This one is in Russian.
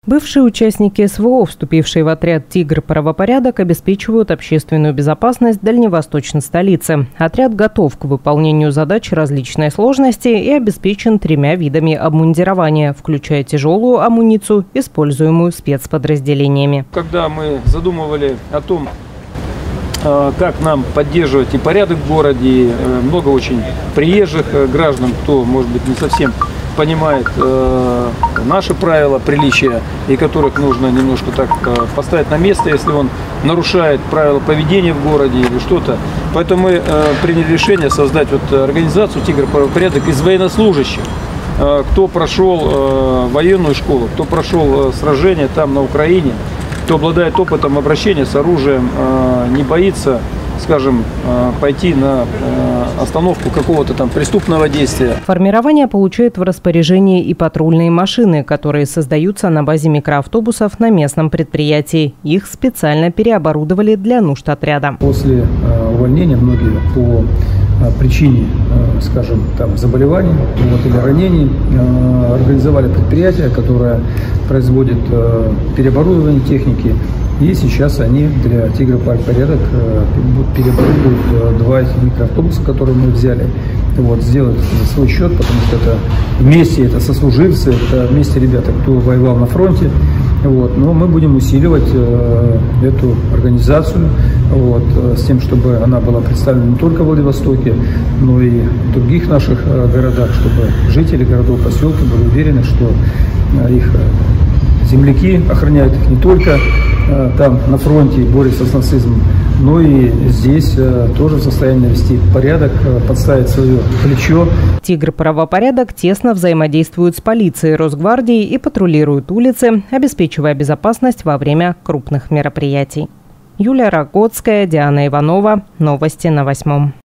Бывшие участники СВО, вступившие в отряд «Тигр правопорядок», обеспечивают общественную безопасность дальневосточной столицы. Отряд готов к выполнению задач различной сложности и обеспечен 3 видами обмундирования, включая тяжелую амуницию, используемую спецподразделениями. Когда мы задумывали о том, как нам поддерживать и порядок в городе, много очень приезжих граждан, кто, может быть, не совсем понимает наши правила приличия, и которых нужно немножко так поставить на место, если он нарушает правила поведения в городе или что-то. Поэтому мы приняли решение создать организацию «Тигр правопорядок» из военнослужащих, кто прошел военную школу, кто прошел сражения там на Украине, кто обладает опытом обращения с оружием, не боится, скажем, пойти на остановку какого-то там преступного действия. Формирование получает в распоряжение и патрульные машины, которые создаются на базе микроавтобусов на местном предприятии. Их специально переоборудовали для нужд отряда. После увольнения многие по причине, скажем, там, заболеваний или ранений организовали предприятие, которое производит переоборудование техники. И сейчас они для «Тигра правопорядок» переоборудуют 2 микроавтобуса, которые мы взяли. Сделают за свой счет, потому что это вместе, это сослуживцы, это вместе ребята, кто воевал на фронте. Но мы будем усиливать эту организацию с тем, чтобы она была представлена не только в Владивостоке, но и в других наших городах, чтобы жители городов, поселков были уверены, что их земляки охраняют их не только там на фронте и борются с нацизмом, но и здесь тоже в состоянии навести порядок, подставить свое плечо. «Тигр правопорядок» тесно взаимодействует с полицией, Росгвардией и патрулирует улицы, обеспечивая безопасность во время крупных мероприятий. Юлия Рогоцкая, Диана Иванова. Новости на 8.